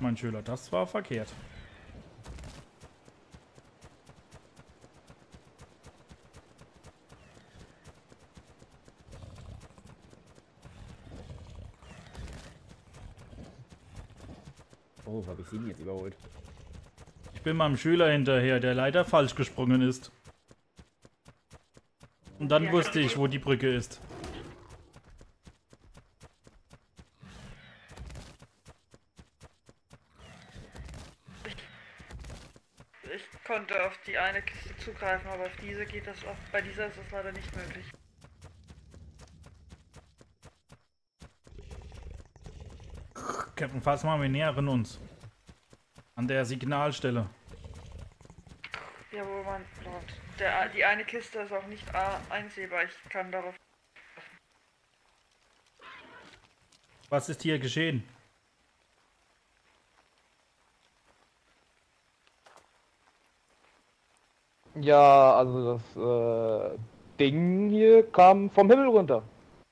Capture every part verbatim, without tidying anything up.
mein Schüler. Das war verkehrt. Oh, habe ich sie denn jetzt überholt? Ich bin meinem Schüler hinterher, der leider falsch gesprungen ist. Und dann Ja, wusste ich, wo die Brücke ist. Ich konnte auf die eine Kiste zugreifen, aber auf diese geht das auch. Bei dieser ist das leider nicht möglich. Captain Phasma, wir nähern uns. An der Signalstelle. Ja, wo man dort. Der, die eine Kiste ist auch nicht einsehbar. Ich kann darauf. Was ist hier geschehen? Ja, also das äh, Ding hier kam vom Himmel runter.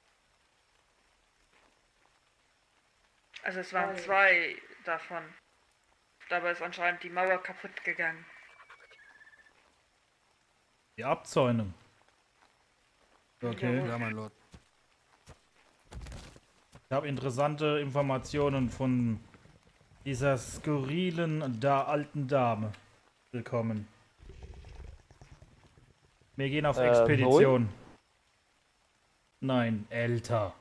Also es waren zwei davon. Dabei ist anscheinend die Mauer kaputt gegangen. Die Abzäunung. Okay. Ja, Ja, mein Lord. Ich habe interessante Informationen von dieser skurrilen, da alten Dame bekommen. Wir gehen auf Äh, Expedition. Nein, älter.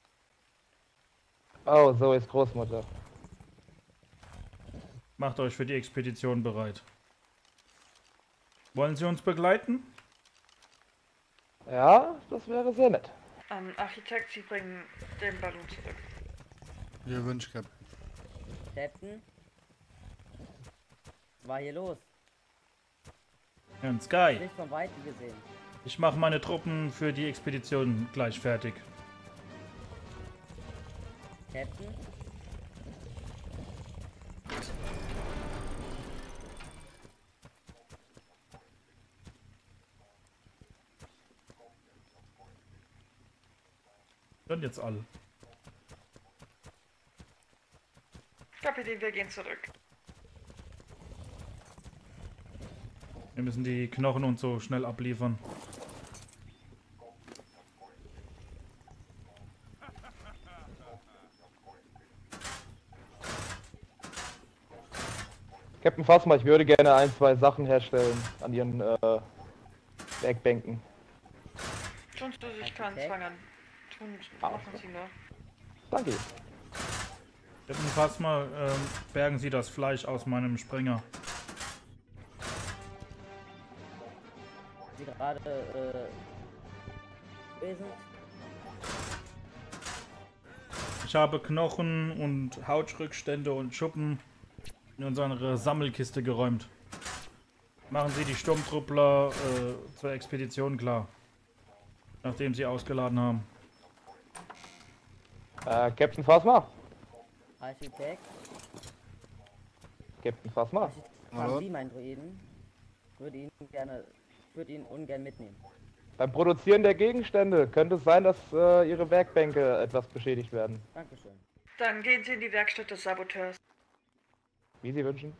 Oh, so ist Großmutter. Macht euch für die Expedition bereit. Wollen Sie uns begleiten? Ja, das wäre sehr nett. Ähm, Architekt, Sie bringen den Ballon zurück. Ihr wünscht, Captain. Captain? Was war hier los? Herrn Sky, Nicht von Weitem gesehen. ich mache meine Truppen für die Expedition gleich fertig. Captain? Dann jetzt alle. Kapitän, wir gehen zurück. Wir müssen die Knochen und so schnell abliefern. Captain Phasma, ich würde gerne ein, zwei Sachen herstellen an Ihren äh, Werkbänken. Tun Sie sich keinen Okay. Zwang an. Tun, Alles machen Sie nur. Danke. Captain Phasma, ähm, bergen Sie das Fleisch aus meinem Springer. Sie gerade äh, gewesen? Ich habe Knochen und Hautrückstände und Schuppen in unsere Sammelkiste geräumt. Machen Sie die Sturmtruppler äh, zur Expedition klar. Nachdem sie ausgeladen haben. Äh, Captain Phasma? Architekt? Captain Phasma? Architekt, Hallo? haben Sie meinen Druiden? Würde ihn gerne, würde ihn ungern mitnehmen. Beim Produzieren der Gegenstände könnte es sein, dass äh, Ihre Werkbänke etwas beschädigt werden. Dankeschön. Dann gehen Sie in die Werkstatt des Saboteurs. Wie Sie wünschen.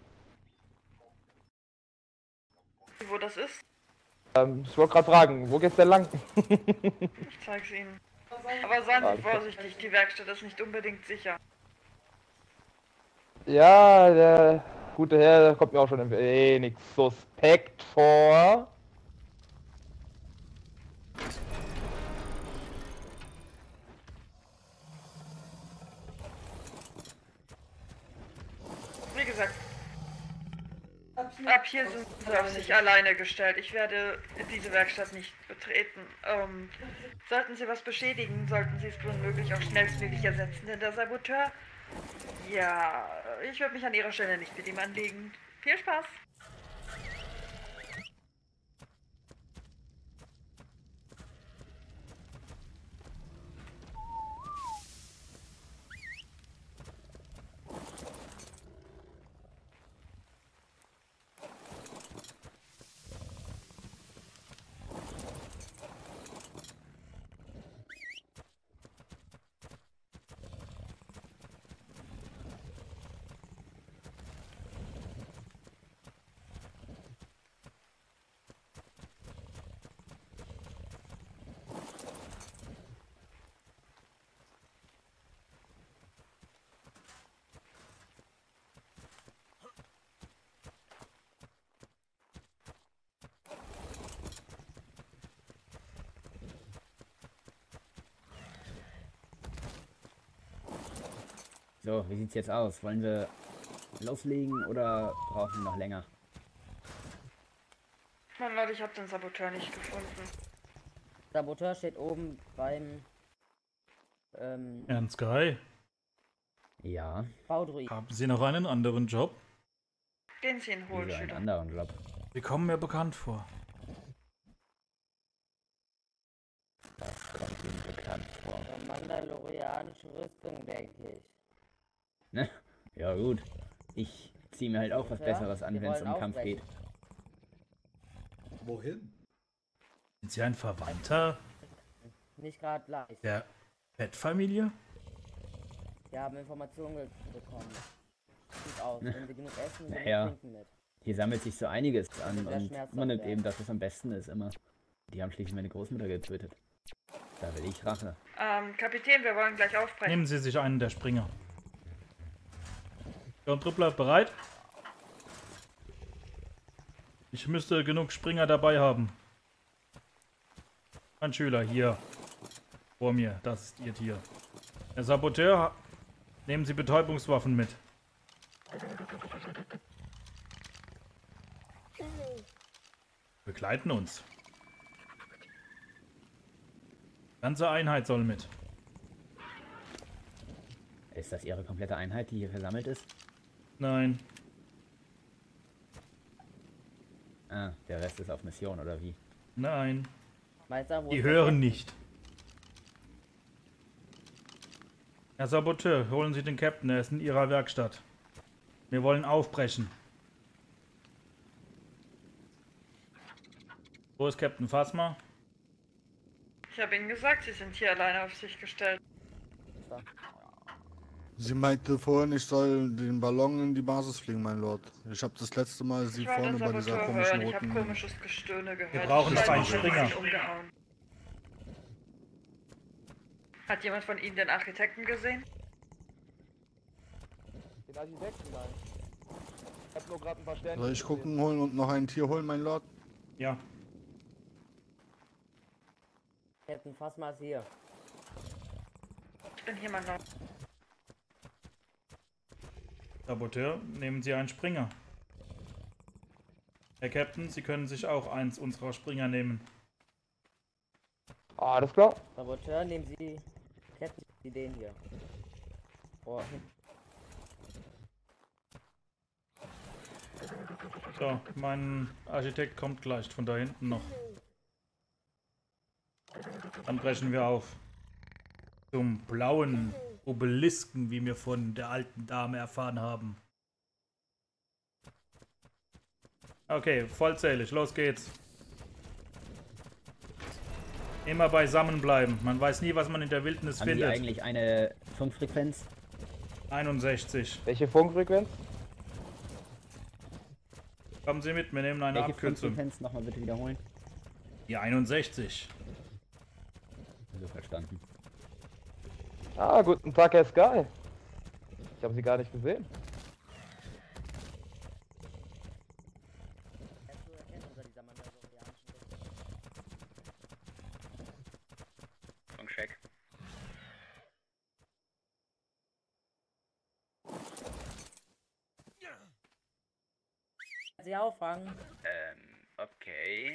Wo das ist? Ähm, ich wollte gerade fragen, wo geht's denn lang? Ich zeig's Ihnen. Aber seien Sie Alles klar. vorsichtig, die Werkstatt ist nicht unbedingt sicher. Ja, der gute Herr der kommt mir auch schon ein wenig suspekt vor. Wie gesagt, ab hier sind Sie auf sich alleine gestellt. Ich werde diese Werkstatt nicht betreten. Ähm, sollten Sie was beschädigen, sollten Sie es womöglich auch schnellstmöglich ersetzen. Denn der Saboteur, ja, ich würde mich an Ihrer Stelle nicht mit ihm anlegen. Viel Spaß! So, wie sieht's jetzt aus? Wollen wir loslegen oder brauchen wir noch länger? Mein Lord, ich habe den Saboteur nicht gefunden. Saboteur steht oben beim ähm, Herrn Sky, Ja, Baudruid. haben Sie noch einen anderen Job? Gehen Sie ihn holen, wieso einen Schüler. anderen Job? Sie kommen mir bekannt vor. Das kommt Ihnen bekannt vor. Der mandalorianische Rüstung, denke ich. Ne? Ja gut. Ich ziehe mir halt auch was Ja, Besseres an, wir wenn es wollen um Kampf aufbrechen. geht. Wohin? Sind Sie ein Verwandter Nicht gerade leicht. der Fettfamilie? Wir haben Informationen ge bekommen. Sieht aus, wenn sie genug essen, dann Naja. trinken mit. Hier sammelt sich so einiges an Sehr und schmerzhaft man nimmt werden. eben das, was am besten ist, immer. Die haben schließlich meine Großmutter getötet. Da will ich Rache. Ähm, Kapitän, wir wollen gleich aufbrechen. Nehmen Sie sich einen der Springer. Sturmtruppler, bereit? Ich müsste genug Springer dabei haben. Mein Schüler, hier. Vor mir, das ist Ihr Tier. Der Saboteur, nehmen Sie Betäubungswaffen mit. Begleiten uns. Ganze Einheit soll mit. Ist das Ihre komplette Einheit, die hier versammelt ist? Nein, Ah, der Rest ist auf Mission, oder wie? nein. Meister, wo Die ist der hören Captain? nicht. Herr Saboteur, holen Sie den Captain, er ist in Ihrer Werkstatt. Wir wollen aufbrechen. Wo ist Captain Phasma? Ich habe Ihnen gesagt, Sie sind hier alleine auf sich gestellt. Sie meinte vorhin, ich soll den Ballon in die Basis fliegen, mein Lord. Ich habe das letzte Mal sie Ich war vorne den bei dieser Saboteur komischen hören, ich habe roten... komisches Gestöhne gehört. Wir brauchen Ich noch einen scheine, Sie Springer. sind umgehauen. Hat jemand von Ihnen den Architekten gesehen? Den Architekten, nein. Ich hab nur gerade ein paar Sterne. Soll ich gucken, holen und noch ein Tier holen, mein Lord? Ja. Captain Phasma ist hier. Ich bin hier, mein Lord. Saboteur, nehmen Sie einen Springer. Herr Captain, Sie können sich auch eins unserer Springer nehmen. Ah, alles klar. Saboteur, nehmen Sie Captain Sie den hier. Oh, So, mein Architekt kommt gleich von da hinten noch. Dann brechen wir auf. Zum blauen Obelisken, wie wir von der alten Dame erfahren haben. Okay, vollzählig, los geht's. Immer beisammen bleiben. Man weiß nie, was man in der Wildnis Haben Sie findet. eigentlich eine Funkfrequenz? einundsechzig. Welche Funkfrequenz? Kommen Sie mit, wir nehmen eine Welche Abkürzung. Funkfrequenz? Nochmal bitte wiederholen. Die einundsechzig. So verstanden. Ah, guten Tag, Herr Sky. Ich habe Sie gar nicht gesehen. er ist zu erkennen unter dieser mandalorianischen Rüstung. Funkcheck. Sie auffangen. Ähm, okay.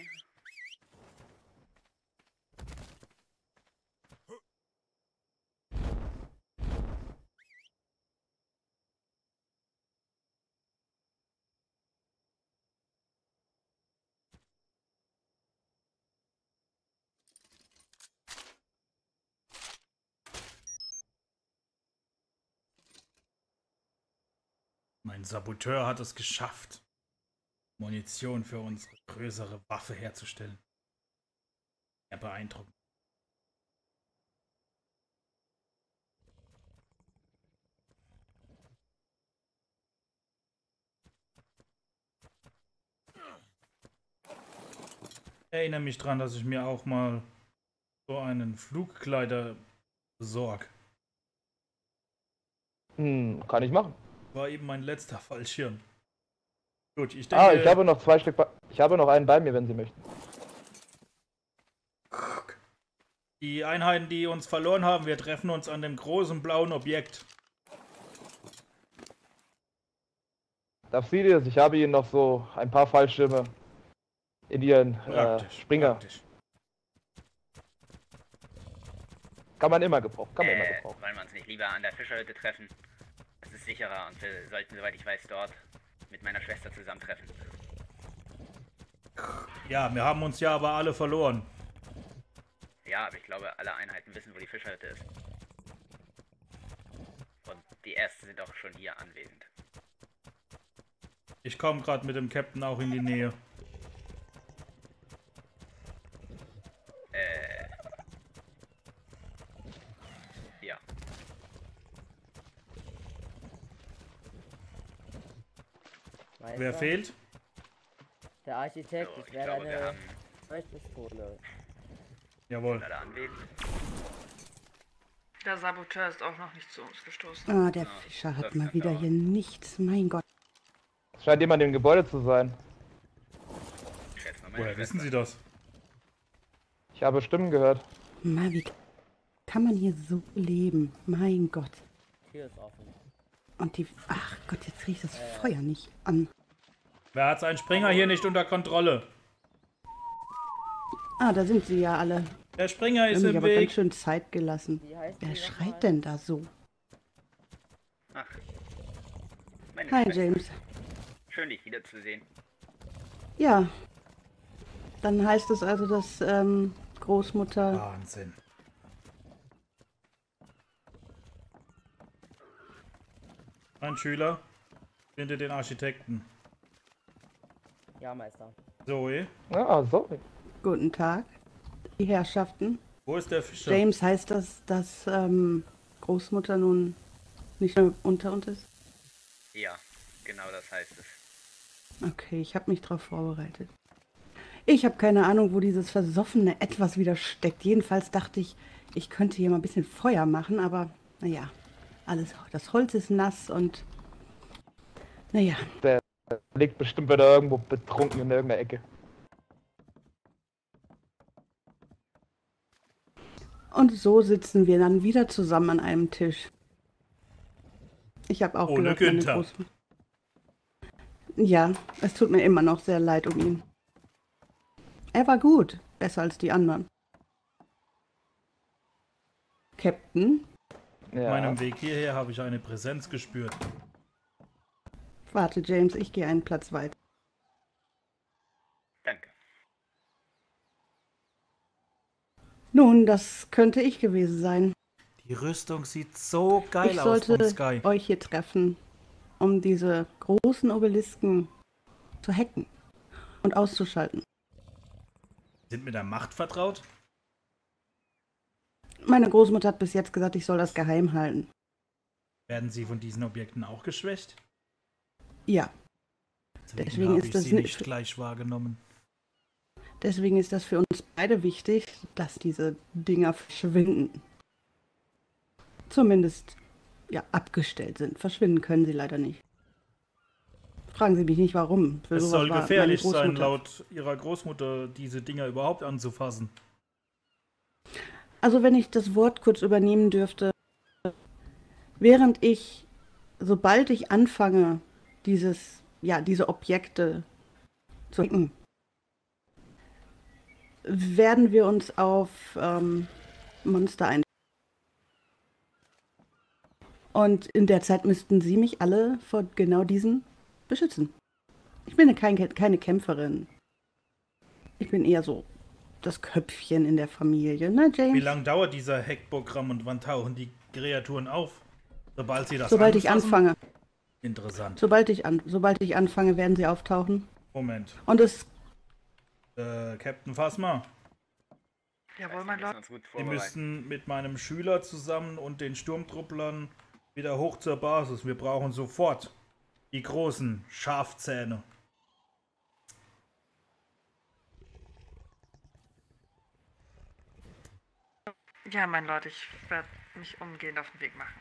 Mein Saboteur hat es geschafft, Munition für unsere größere Waffe herzustellen. Ja, beeindruckend. Erinnere mich dran, dass ich mir auch mal so einen Flugkleider besorge. Hm, kann ich machen. War eben mein letzter Fallschirm. Gut, ich denke... Ah, ich habe noch zwei Stück. Bei ich habe noch einen bei mir, wenn Sie möchten. Die Einheiten, die uns verloren haben, wir treffen uns an dem großen blauen Objekt. Dapsidius, ich habe Ihnen noch so ein paar Fallschirme in Ihren äh, Praktisch. Springer. Praktisch. Kann man immer gebrauchen, kann man immer Äh, gebrauchen. wollen wir uns nicht lieber an der Fischerhütte treffen? Das ist sicherer und wir sollten, soweit ich weiß, dort mit meiner Schwester zusammentreffen. Ja, wir haben uns ja aber alle verloren. Ja, aber ich glaube, alle Einheiten wissen, wo die Fischerhütte ist. Und die Ersten sind auch schon hier anwesend. Ich komme gerade mit dem Captain auch in die Nähe. Äh. Ja. Meister, Wer fehlt? Der Architekt, So, ich ich werde glaube, wir eine haben Leuchtpistole. Jawohl. alle anwesend. Der Saboteur ist auch noch nicht zu uns gestoßen. Ah, der Ja, Fischer das hat mal kann wieder dauern. hier nichts. Mein Gott. Es scheint jemand im Gebäude zu sein. Ich schätze mal meine Woher Schwester. wissen Sie das? Ich habe Stimmen gehört. Mann, wie kann man hier so leben? Mein Gott. Tür ist offen. Und die... Ach Gott, jetzt kriege ich das Feuer nicht an. Wer hat seinen Springer hier nicht unter Kontrolle? Ah, da sind sie ja alle. Der Springer Die ist haben mich im aber ganz Weg. schön Zeit gelassen. Wie heißt Wer die schreit nochmal? denn da so? Ach. Meine Hi, Schwester. James. Schön, dich wiederzusehen. Ja. Dann heißt es also, dass ähm, Großmutter... Wahnsinn. Ein Schüler. Finde den Architekten. Ja, Meister. Zoe. Ah, so. Guten Tag, die Herrschaften. Wo ist der Fischer? James, heißt das, dass ähm, Großmutter nun nicht mehr unter uns ist? Ja, genau das heißt es. Okay, ich habe mich darauf vorbereitet. Ich habe keine Ahnung, wo dieses versoffene Etwas wieder steckt. Jedenfalls dachte ich, ich könnte hier mal ein bisschen Feuer machen, aber naja, alles, das Holz ist nass und naja, Der liegt bestimmt wieder irgendwo betrunken in irgendeiner Ecke. und so sitzen wir dann wieder zusammen an einem Tisch. Ich habe auch Ohne gehört, meine Günther. Großmutter. Ja, es tut mir immer noch sehr leid um ihn. Er war gut, besser als die anderen. Captain, Auf Ja. meinem Weg hierher habe ich eine Präsenz gespürt. warte James, ich gehe einen Platz weiter. Danke. Nun, das könnte ich gewesen sein. Die Rüstung sieht so geil Ich aus sollte vom Sky. euch hier treffen, um diese großen Obelisken zu hacken und auszuschalten. Sind mit der Macht vertraut? Meine Großmutter hat bis jetzt gesagt, ich soll das geheim halten. Werden sie von diesen Objekten auch geschwächt? Ja, Deswegen, Deswegen habe ist ich das sie nicht- nicht gleich wahrgenommen. deswegen ist das für uns beide wichtig, dass diese Dinger verschwinden. Zumindest, ja, abgestellt sind. Verschwinden können sie leider nicht. Fragen Sie mich nicht, warum. Für Es sowas soll war gefährlich meine sein, Großmutter- laut ihrer Großmutter, diese Dinger überhaupt anzufassen. Also wenn ich das Wort kurz übernehmen dürfte, während ich, sobald ich anfange, dieses, ja, diese Objekte zu hacken, werden wir uns auf ähm, Monster ein. Und in der Zeit müssten Sie mich alle vor genau diesen beschützen. Ich bin kein, keine Kämpferin. Ich bin eher so das Köpfchen in der Familie, ne, James? Wie lange dauert dieser Hackprogramm und wann tauchen die Kreaturen auf? Sobald sie das Sobald ich anfassen? anfange. Interessant. Sobald ich, an, sobald ich anfange, werden sie auftauchen. Moment. Und es, Äh, Captain Phasma, Jawohl, Wir mein müssen Lord. uns gut wir vorbereiten. müssen mit meinem Schüler zusammen und den Sturmtrupplern wieder hoch zur Basis. Wir brauchen sofort die großen Schafzähne. Ja, mein Lord, ich werde mich umgehend auf den Weg machen.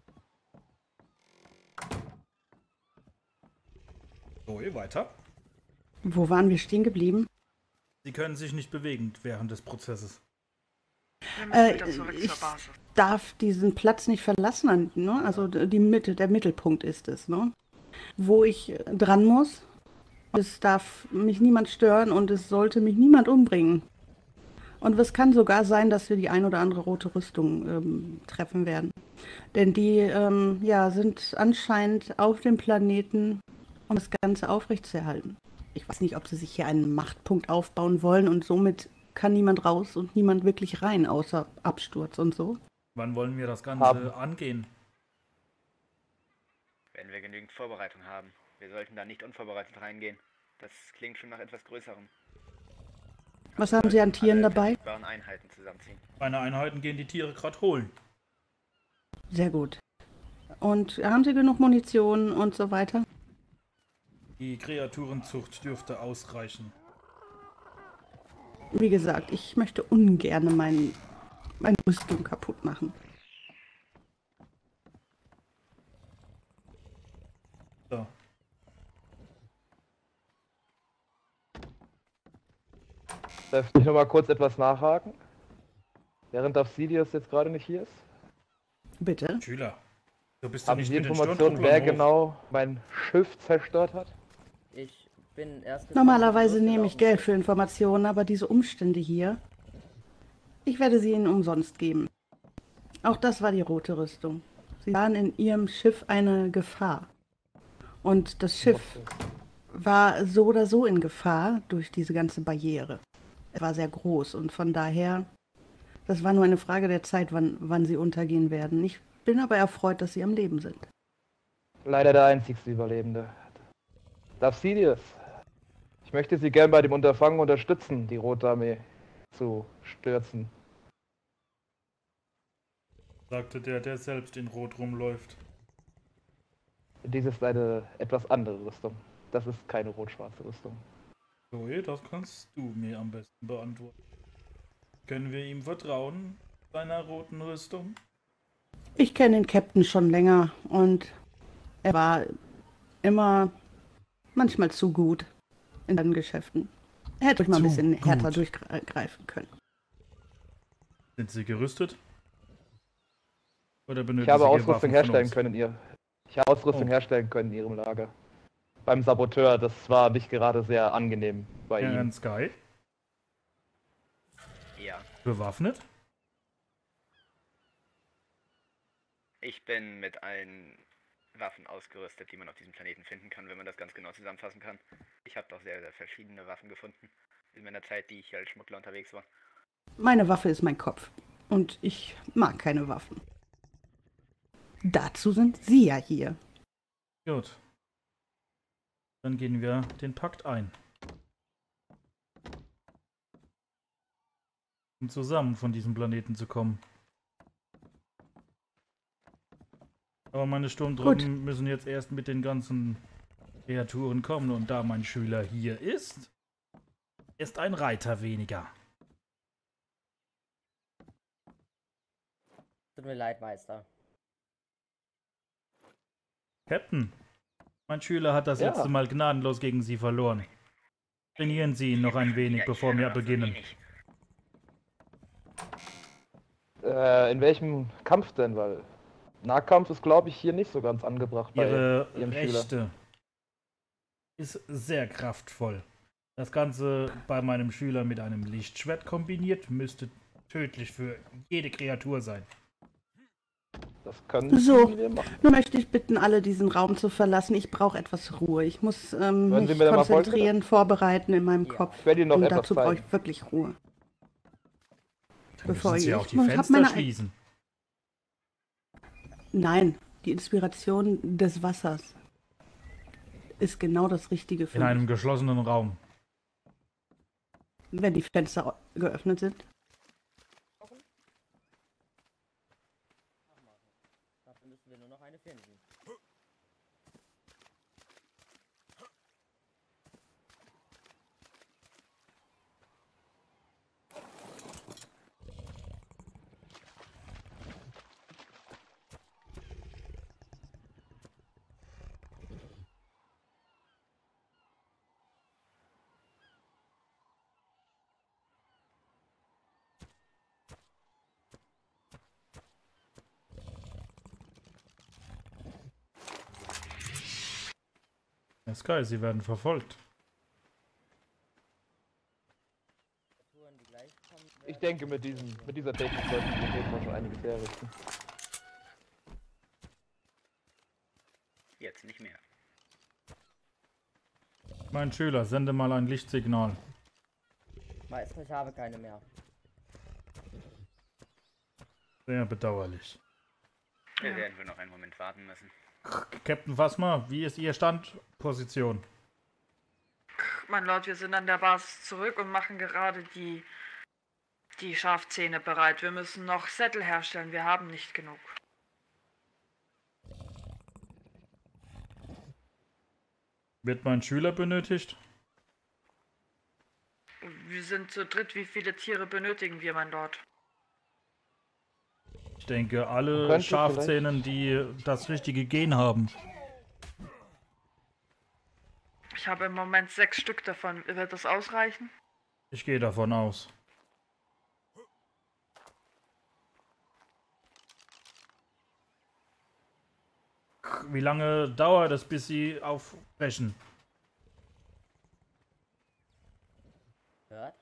So, weiter. wo waren wir stehen geblieben? Sie können sich nicht bewegen während des Prozesses. Wir müssen Äh, wieder zurück ich zur Basis. darf diesen Platz nicht verlassen, ne? Also die Mitte, der Mittelpunkt ist es, ne? wo ich dran muss. Es darf mich niemand stören und es sollte mich niemand umbringen. Und es kann sogar sein, dass wir die ein oder andere rote Rüstung ähm, treffen werden. Denn die ähm, ja, sind anscheinend auf dem Planeten, um das Ganze aufrechtzuerhalten. Ich weiß nicht, ob sie sich hier einen Machtpunkt aufbauen wollen und somit kann niemand raus und niemand wirklich rein, außer Absturz und so. Wann wollen wir das Ganze Haben. angehen? Wenn wir genügend Vorbereitung haben. Wir sollten da nicht unvorbereitet reingehen. Das klingt schon nach etwas Größerem. Was haben Sie an Tieren Alle dabei? verfügbaren Einheiten zusammenziehen. Meine Einheiten gehen die Tiere gerade holen. Sehr gut. Und haben Sie genug Munition und so weiter? Die Kreaturenzucht dürfte ausreichen. Wie gesagt, ich möchte ungern mein, meine Rüstung kaputt machen. So. Darf ich noch mal kurz etwas nachhaken? Während Obsidius jetzt gerade nicht hier ist? Bitte? Schüler, du bist doch Haben nicht Sie mit den Informationen, Sturmtrupplern wer hoch. genau mein Schiff zerstört hat? Ich bin erst... Normalerweise nehme ich Geld für Informationen, aber diese Umstände hier, ich werde sie Ihnen umsonst geben. Auch das war die rote Rüstung. Sie sahen in Ihrem Schiff eine Gefahr. Und das Schiff war so oder so in Gefahr durch diese ganze Barriere. Es war sehr groß und von daher, das war nur eine Frage der Zeit, wann, wann sie untergehen werden. Ich bin aber erfreut, dass Sie am Leben sind. Leider der einzigste Überlebende. Obsidius, ich möchte Sie gern bei dem Unterfangen unterstützen, die Rote Armee zu stürzen. Sagte der, der selbst in Rot rumläuft. Dies ist eine etwas andere Rüstung. Das ist keine rot-schwarze Rüstung. Zoe, das kannst du mir am besten beantworten. Können wir ihm vertrauen, seiner roten Rüstung? Ich kenne den Captain schon länger und er war immer manchmal zu gut in seinen Geschäften. Er hätte euch mal ein Zu bisschen gut. härter durchgreifen können. Sind sie gerüstet? Oder benötigen Ich habe sie Ausrüstung Waffen von herstellen uns? können in ihr. Ich habe Ausrüstung Oh. herstellen können in ihrem Lager. Beim Saboteur, das war nicht gerade sehr angenehm bei ihm. Herrn Sky, Ja, bewaffnet? ich bin mit allen Waffen ausgerüstet, die man auf diesem Planeten finden kann, wenn man das ganz genau zusammenfassen kann. Ich habe doch sehr, sehr verschiedene Waffen gefunden in meiner Zeit, die ich als Schmuggler unterwegs war. Meine Waffe ist mein Kopf und ich mag keine Waffen. Dazu sind Sie ja hier. Gut. Dann gehen wir den Pakt ein. Um zusammen von diesem Planeten zu kommen. Aber meine Sturmtruppen Gut. müssen jetzt erst mit den ganzen Kreaturen kommen und da mein Schüler hier ist, ist ein Reiter weniger. Tut mir leid, Meister. Captain, mein Schüler hat das Ja. letzte Mal gnadenlos gegen Sie verloren. Trainieren Sie ihn noch ein wenig, Ja, ich bevor wir höre so beginnen. wenig. Äh, in welchem Kampf denn? Weil Nahkampf ist, glaube ich, hier nicht so ganz angebracht bei Ihre Ihrem Schüler. Rechte ist sehr kraftvoll. Das Ganze bei meinem Schüler mit einem Lichtschwert kombiniert, müsste tödlich für jede Kreatur sein. Das können So. wir machen. Nun möchte ich bitten, alle diesen Raum zu verlassen. Ich brauche etwas Ruhe. Ich muss ähm, Wollen Sie mich mir da mal folgen, konzentrieren, vorbereiten in meinem Ja. Kopf. Ich werde Ihnen noch Und etwas dazu brauche zeigen. ich wirklich Ruhe. Dann Bevor müssen Sie ich- auch die ich hab Fenster meine- schließen. Nein, die Inspiration des Wassers ist genau das Richtige für In einem mich. geschlossenen Raum. Wenn die Fenster geöffnet sind. Dafür müssen wir nur noch eine finden. Ja, Sky, sie werden verfolgt. Touren, die gleich kommen Ich werden. denke, mit, diesen, mit dieser Technik sollten wir auf jeden Fall schon einiges herrichten. Jetzt nicht mehr. Mein Schüler, sende mal ein Lichtsignal. Meister, ich habe keine mehr. Sehr bedauerlich. Wir werden wohl noch einen Moment warten müssen. Captain Phasma, wie ist Ihr Standposition? Mein Lord, wir sind an der Basis zurück und machen gerade die, die Schafzähne bereit. Wir müssen noch Sättel herstellen, wir haben nicht genug. Wird mein Schüler benötigt? Wir sind zu dritt, wie viele Tiere benötigen wir, mein Lord? Ich denke, Man alle könnte Schafzähnen, die das richtige Gen haben. Ich habe im Moment sechs Stück davon. Wird das ausreichen? Ich gehe davon aus. Wie lange dauert es, bis Sie aufbrechen? Hört?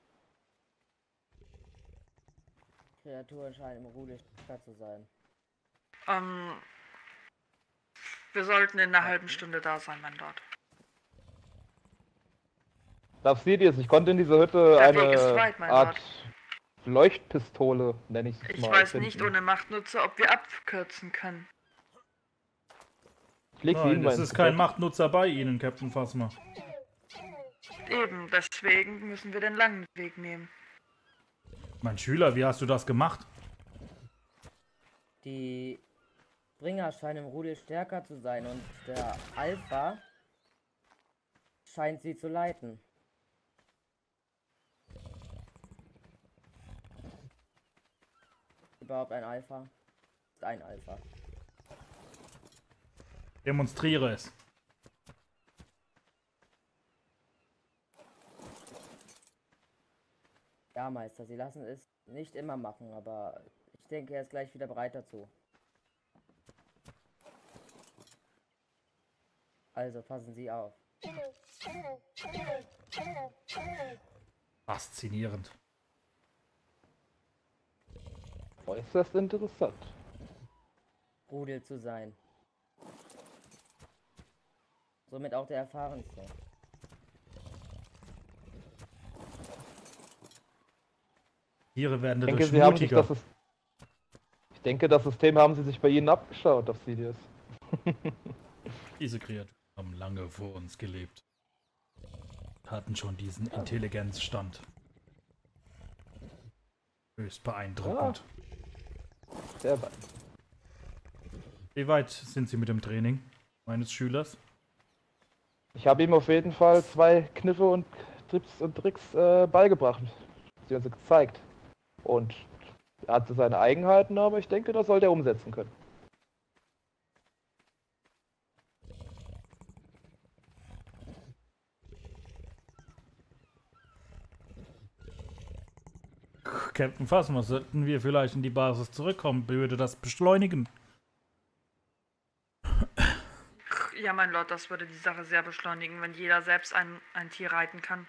Kreaturen scheinen im Rudel stärker zu sein. Ähm, wir sollten in einer halben Stunde da sein, mein Lord. Darf sie dir, ich konnte in dieser Hütte Der Weg eine ist weit, mein Art Leuchtpistole, nenne ich es Ich mal. weiß finden. nicht ohne Machtnutzer, ob wir abkürzen können. Ich leg sie Nein, Ihnen mal es ins ist kein Gepäck. Machtnutzer bei Ihnen, Captain Phasma. Eben, deswegen müssen wir den langen Weg nehmen. Mein Schüler, wie hast du das gemacht? Die Springer scheinen im Rudel stärker zu sein und der Alpha scheint sie zu leiten. Überhaupt ein Alpha? Ist ein Alpha. Demonstriere es. Ja, Meister, sie lassen es nicht immer machen, aber ich denke, er ist gleich wieder bereit dazu. Also passen Sie auf. Faszinierend. Äußerst interessant. Rudel zu sein. Somit auch der erfahrenste. Tiere werden Ich denke, dadurch sie haben sich mutiger. das, Sys- ich denke, das System haben sie sich bei Ihnen abgeschaut, auf Sidious. Diese Kreaturen haben lange vor uns gelebt. Hatten schon diesen Intelligenzstand. Höchst beeindruckend. Sehr weit. Wie weit sind Sie mit dem Training meines Schülers? Ich habe ihm auf jeden Fall zwei Kniffe und Tipps und Tricks äh, beigebracht. Sie haben sie gezeigt. Und er hat so seine Eigenheiten, aber ich denke, das sollte er umsetzen können. Captain Phasma, sollten wir vielleicht in die Basis zurückkommen? Würde das beschleunigen? Ja, mein Lord, das würde die Sache sehr beschleunigen, wenn jeder selbst ein, ein Tier reiten kann.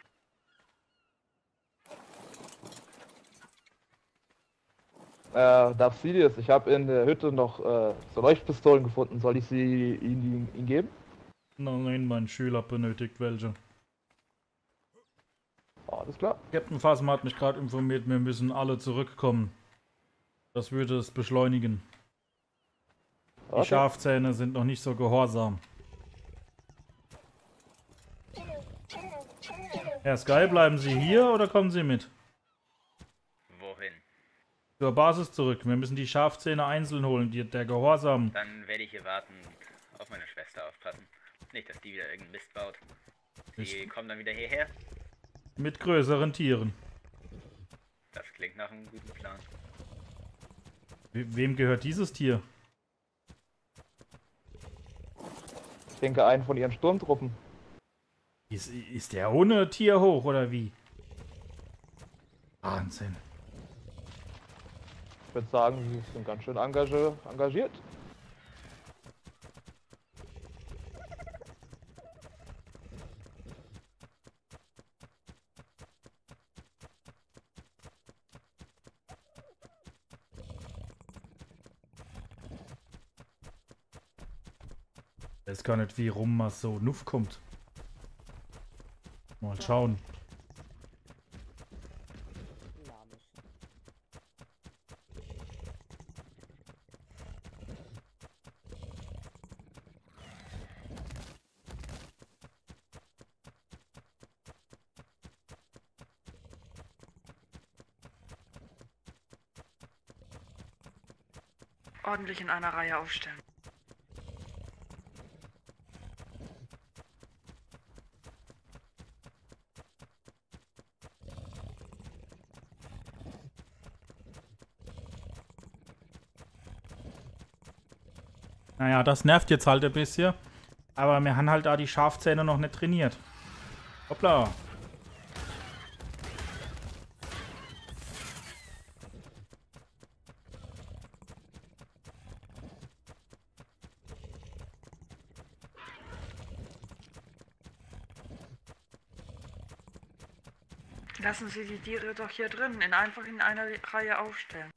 Äh, darf Sidious, ich habe in der Hütte noch äh, so Leuchtpistolen gefunden. Soll ich sie ihm, ihm geben? Nein, mein Schüler benötigt welche. Alles klar. Captain Phasma hat mich gerade informiert, wir müssen alle zurückkommen. Das würde es beschleunigen. Die Okay. Schafzähne sind noch nicht so gehorsam. Herr Sky, bleiben Sie hier oder kommen Sie mit? Wohin? Zur Basis zurück. Wir müssen die Schafzähne einzeln holen. Die, der Gehorsam. Dann werde ich hier warten und auf meine Schwester aufpassen. Nicht, dass die wieder irgendeinen Mist baut. Die Ich- kommen dann wieder hierher. Mit größeren Tieren. Das klingt nach einem guten Plan. We wem gehört dieses Tier? Ich denke, einen von ihren Sturmtruppen. Ist, ist der ohne Tier hoch oder wie? Wahnsinn. Ich würde sagen, sie sind ganz schön engage engagiert. Ich weiß gar nicht, wie rum man so nuff kommt. Mal schauen. Dynamisch. Ordentlich in einer Reihe aufstellen. Naja, das nervt jetzt halt ein bisschen. Aber wir haben halt da die Schafzähne noch nicht trainiert. Hoppla. Lassen Sie die Tiere doch hier drin, in einfach in einer Reihe aufstellen.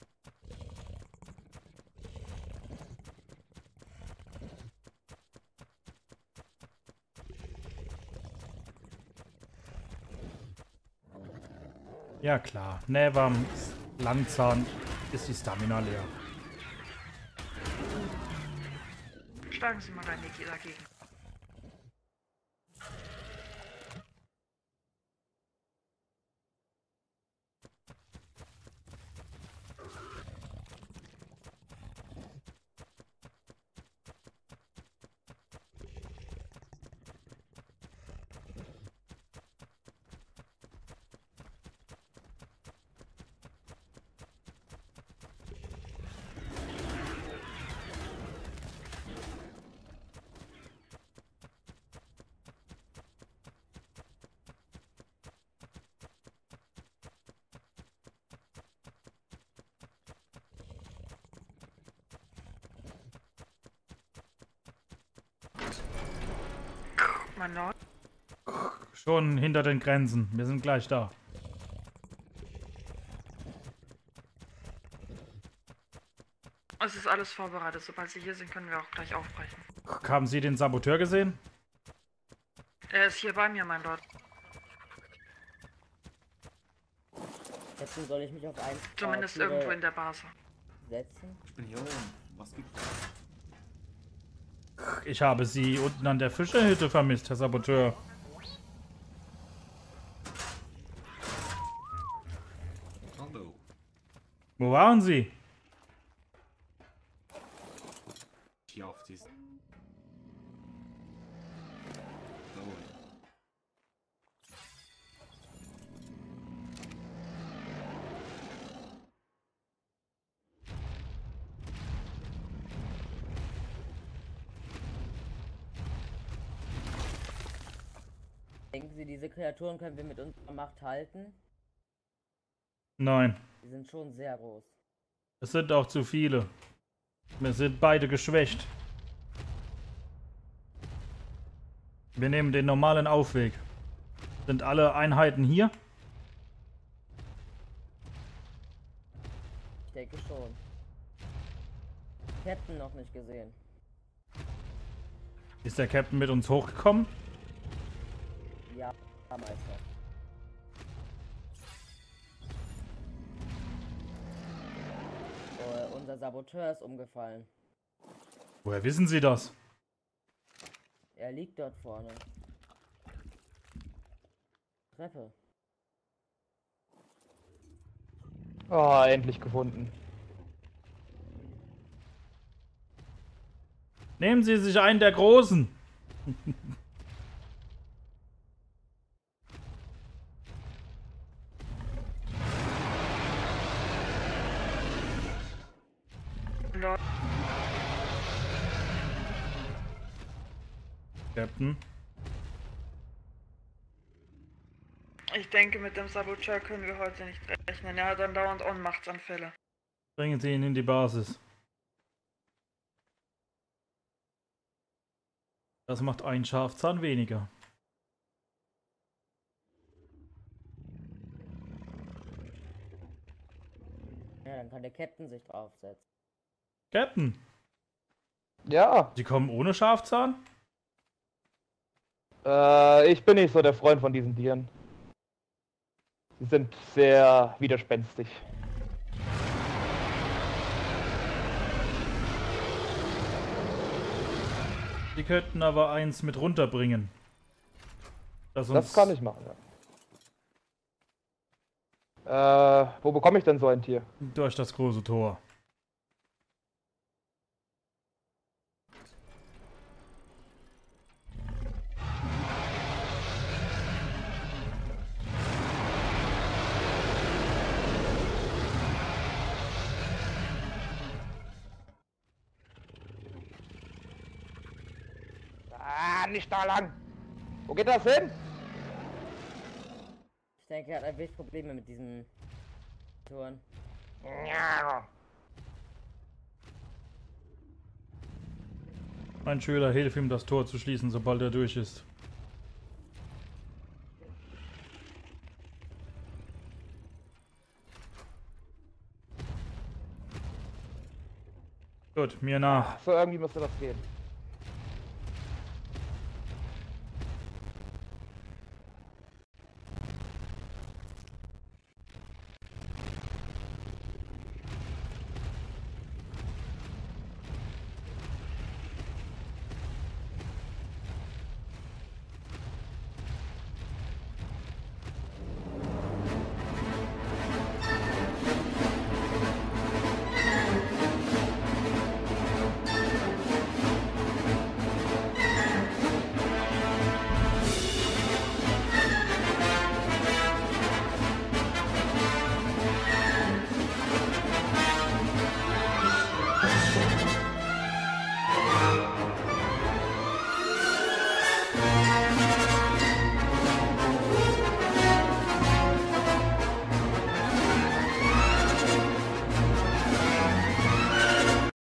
Ja klar. Nevam, Langzahn ist die Stamina leer. Schlagen Sie mal ein Niki dagegen. Mein Lord. Schon hinter den Grenzen. Wir sind gleich da. Es ist alles vorbereitet. Sobald Sie hier sind, können wir auch gleich aufbrechen. Haben Sie den Saboteur gesehen? Er ist hier bei mir, mein Lord. Jetzt soll ich mich auf ein Zumindest Tiere irgendwo in der Basis. setzen. Ich bin hier oben. Was gibt's? Ich habe Sie unten an der Fischerhütte vermisst, Herr Saboteur. Hallo. Wo waren Sie? Hier auf diesen. So. Denken Sie, diese Kreaturen können wir mit unserer Macht halten? Nein, Die sind schon sehr groß. es sind auch zu viele. Wir sind beide geschwächt. Wir nehmen den normalen Aufweg. Sind alle Einheiten hier? Ich denke schon. Captain noch nicht gesehen. Ist der Captain mit uns hochgekommen? Ja, Meister. Äh, unser Saboteur ist umgefallen. Woher wissen Sie das? Er liegt dort vorne. Treppe. Ah, endlich gefunden. Nehmen Sie sich einen der Großen. Lord. Captain. Ich denke, mit dem Saboteur können wir heute nicht rechnen. Er hat dann dauernd Ohnmachtsanfälle. Bringen Sie ihn in die Basis. Das macht einen Schafzahn weniger. Ja, dann kann der Captain sich draufsetzen. Captain, Ja, Sie kommen ohne Schafzahn? Äh, ich bin nicht so der Freund von diesen Tieren. Sie sind sehr widerspenstig. Die könnten aber eins mit runterbringen. Das, uns Das kann ich machen, ja. Äh, wo bekomme ich denn so ein Tier? durch das große Tor. Ah, nicht da lang! Wo geht das hin? Ich denke, er hat ein wenig Probleme mit diesen Touren. Ja. Mein Schüler, hilf ihm, das Tor zu schließen, sobald er durch ist. Gut, mir nach. So irgendwie müsste das gehen.